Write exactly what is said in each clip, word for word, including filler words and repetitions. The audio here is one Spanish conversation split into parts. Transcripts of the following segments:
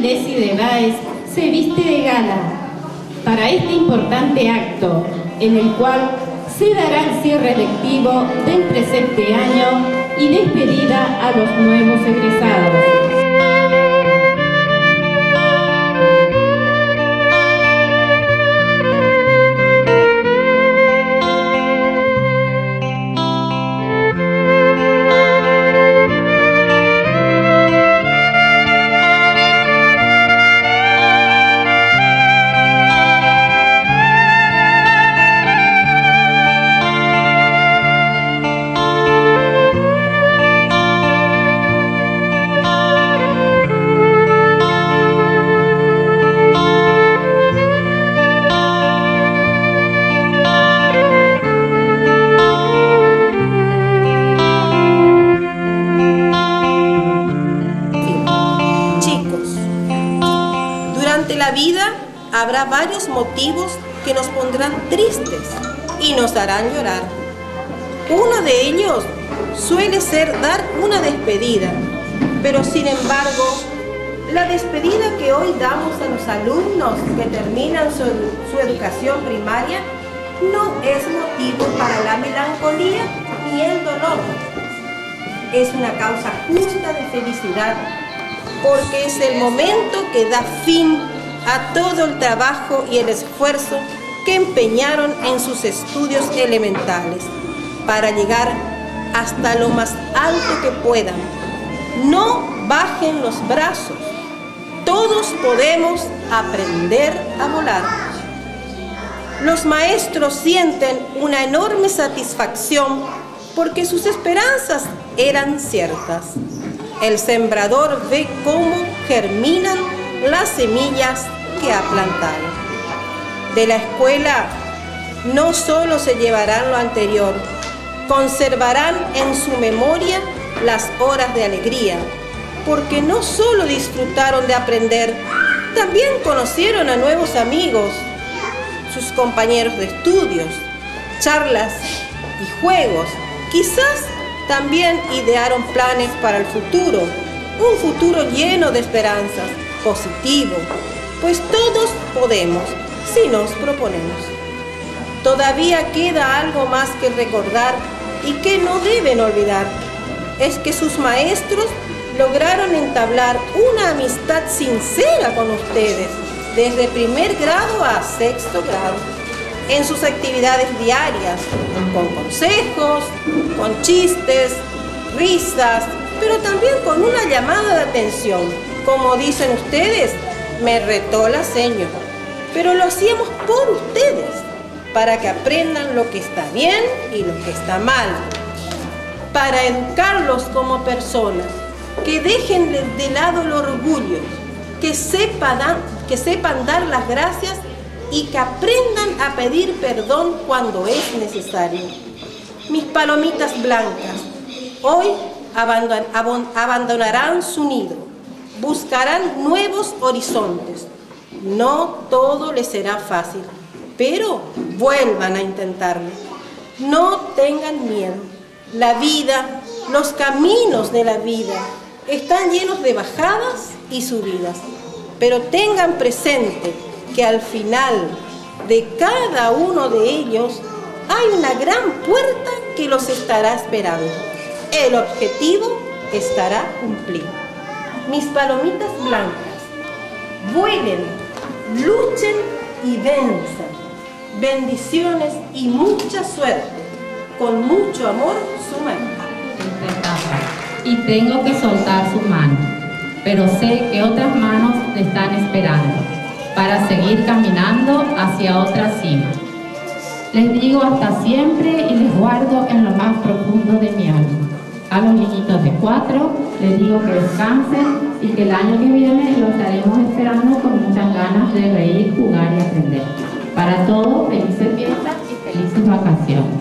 Desi de Báez se viste de gala para este importante acto, en el cual se dará el cierre lectivo del presente año y despedida a los nuevos egresados. Habrá varios motivos que nos pondrán tristes y nos harán llorar. Uno de ellos suele ser dar una despedida, pero sin embargo, la despedida que hoy damos a los alumnos que terminan su, su educación primaria no es motivo para la melancolía ni el dolor. Es una causa justa de felicidad, porque es el momento que da fin a todo el trabajo y el esfuerzo que empeñaron en sus estudios elementales para llegar hasta lo más alto que puedan. No bajen los brazos. Todos podemos aprender a volar. Los maestros sienten una enorme satisfacción porque sus esperanzas eran ciertas. El sembrador ve cómo germinan las semillas que ha plantado. De la escuela no solo se llevarán lo anterior, conservarán en su memoria las horas de alegría, porque no solo disfrutaron de aprender, también conocieron a nuevos amigos, sus compañeros de estudios, charlas y juegos. Quizás también idearon planes para el futuro, un futuro lleno de esperanzas, positivo, pues todos podemos si nos proponemos. Todavía queda algo más que recordar y que no deben olvidar. Es que sus maestros lograron entablar una amistad sincera con ustedes desde primer grado a sexto grado, en sus actividades diarias, con consejos, con chistes, risas, pero también con una llamada de atención. Como dicen ustedes, me retó la seño, pero lo hacíamos por ustedes, para que aprendan lo que está bien y lo que está mal, para educarlos como personas, que dejen de lado el orgullo, que sepan, que sepan dar las gracias y que aprendan a pedir perdón cuando es necesario. Mis palomitas blancas, hoy abandonarán su nido, buscarán nuevos horizontes. No todo les será fácil, pero vuelvan a intentarlo. No tengan miedo. La vida, los caminos de la vida están llenos de bajadas y subidas, pero tengan presente que al final de cada uno de ellos hay una gran puerta que los estará esperando. El objetivo estará cumplido. Mis palomitas blancas, vuelen, luchen y venzan. Bendiciones y mucha suerte. Con mucho amor, su mamá. Y tengo que soltar su mano, pero sé que otras manos le están esperando para seguir caminando hacia otra cima. Les digo hasta siempre y les guardo en lo más profundo de mi alma. A los niñitos de cuatro les digo que descansen y que el año que viene los estaremos esperando con muchas ganas de reír, jugar y aprender. Para todos, felices fiestas y felices vacaciones.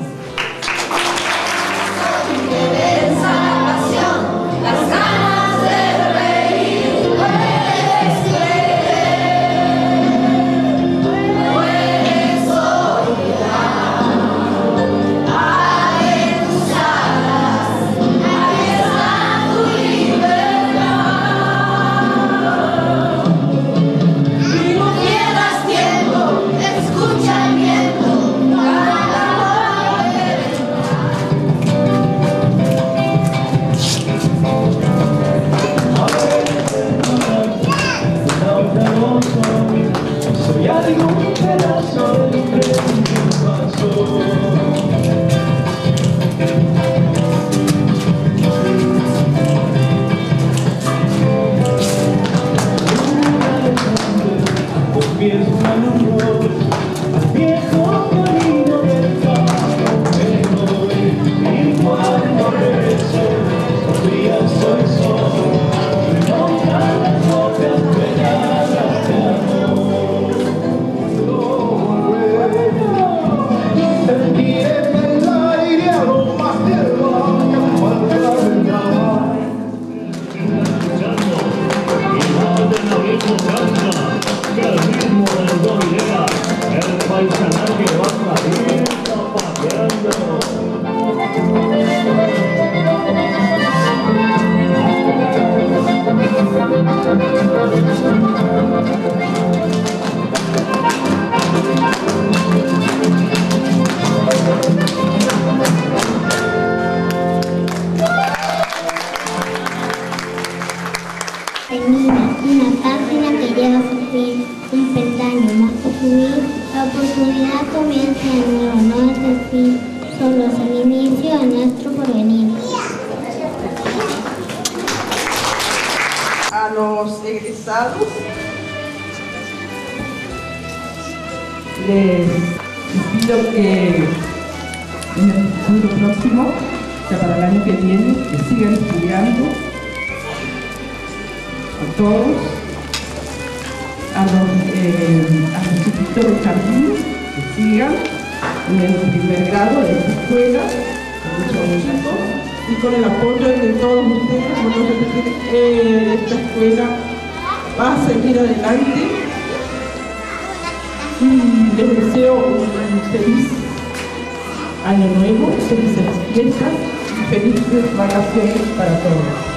Una página que lleva a su fin, un peldaño más por subir, la oportunidad comienza de nuevo, no es el fin, solo es el inicio de nuestro porvenir. A los egresados les pido que en el futuro próximo, o sea para el año que viene, que sigan estudiando. A todos, a los, eh, a los chiquitos de jardín que sigan en el primer grado de esta escuela, con mucho gusto, y con el apoyo de todos ustedes, bueno, repetir, eh, esta escuela va a seguir adelante. Y les deseo un feliz año nuevo, felices fiestas y felices vacaciones para todos.